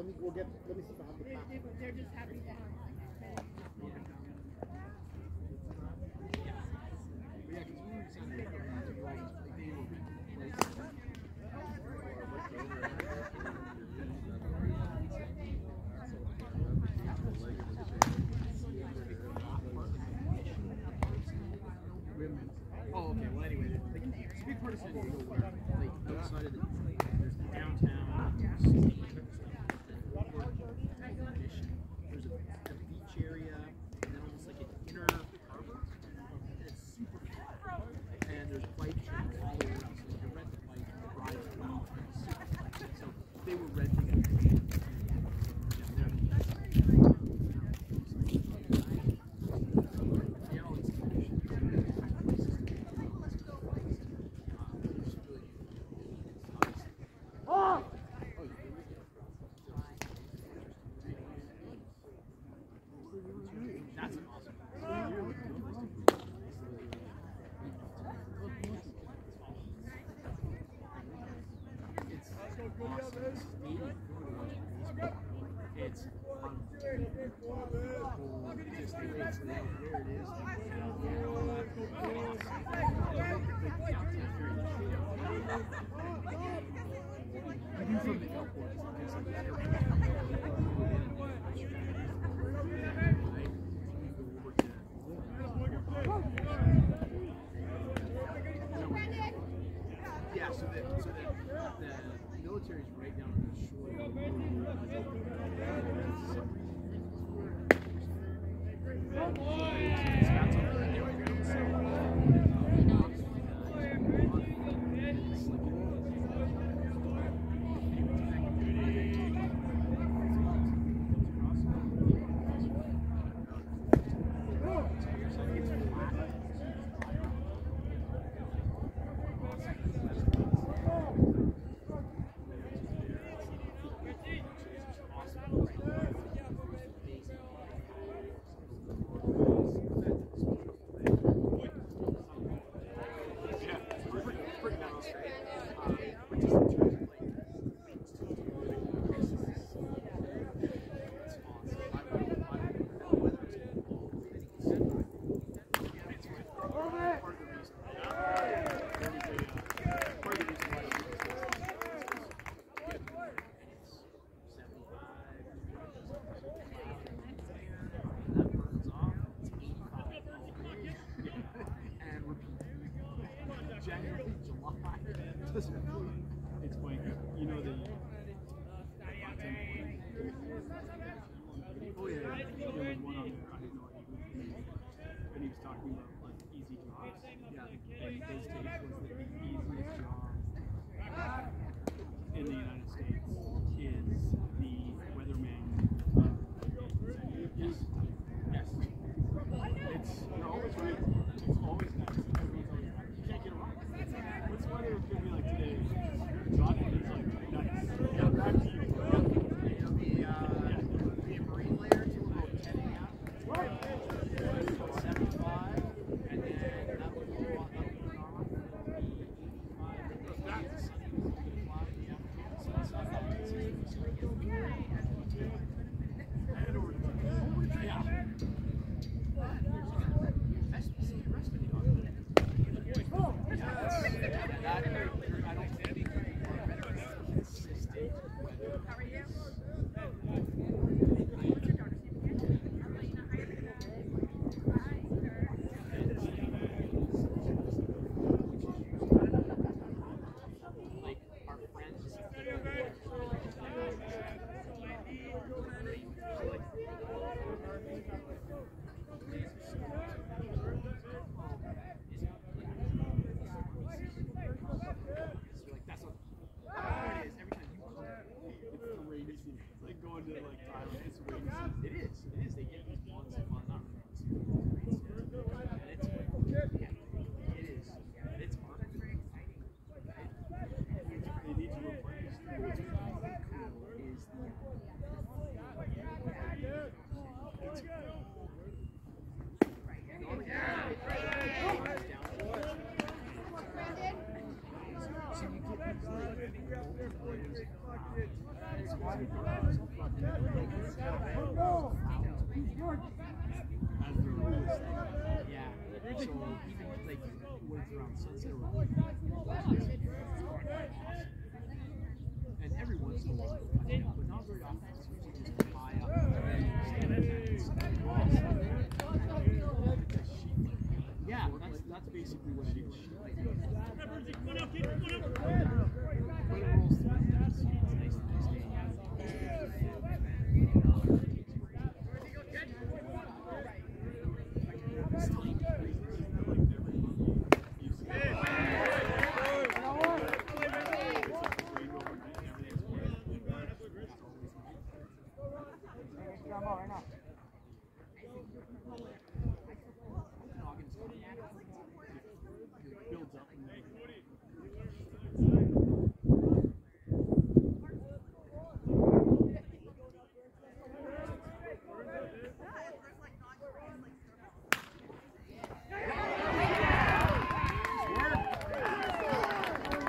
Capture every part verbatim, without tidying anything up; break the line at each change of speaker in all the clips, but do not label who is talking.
me, we'll get, let me see if I have the pack.
They're just happy to have it.
Yeah, because we were saying like they were oh, okay. Well, anyway, like, it's a big part of San Diego where, like, outside of the, there's the downtown, there's the mission, there's a, a beach area, and then almost like an inner harbor, and it's super flat. And there's bike trails all over, so you can rent the bike and ride around, and it's super flat. So they were renting it. That's an awesome place. It's awesome. It's just the way it's laid, where it is. Even from the airport, it's like that. Yeah, so that so that the military is right down on the shore. It's funny, you know the oh yeah, there was one on there, I didn't know what he was doing, and he was talking about like easy jobs. Yeah, and those days was that the easiest job in the United States is the weatherman. Uh, yes, yes. It's you're always right. It's always nice. You can't get wrong. What's the weather going to be like today? John is like nice. Yeah, back to you. Yeah. It'll be uh, yeah. the marine layer to about ten a m seventy-five, and then that would go on, that would go on, it'll be eighty-five, and then that's sunny, eighty-five, yeah. So it's not that and over to yeah. That's the rest of the dog. Yeah, that's, yeah, that, I don't think consistent. How are you? Like our friends, going to like Thailand, it's rainy season. It is, it is. They get these months of well, not rainy season, and it's yeah, it is. It's hard. They need to replace. What's really cool is the. It's so you get these like As they're always yeah. So even like when it's around sunset or and every once in a while, but not very often. It's usually just high up. Yeah, that's that's basically what it is. When it rolls through, it's nice, nice day. Builds up and they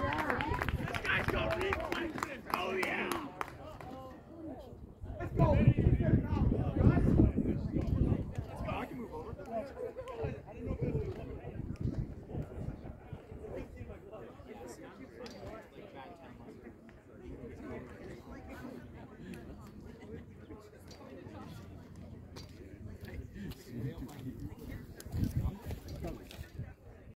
Let's go!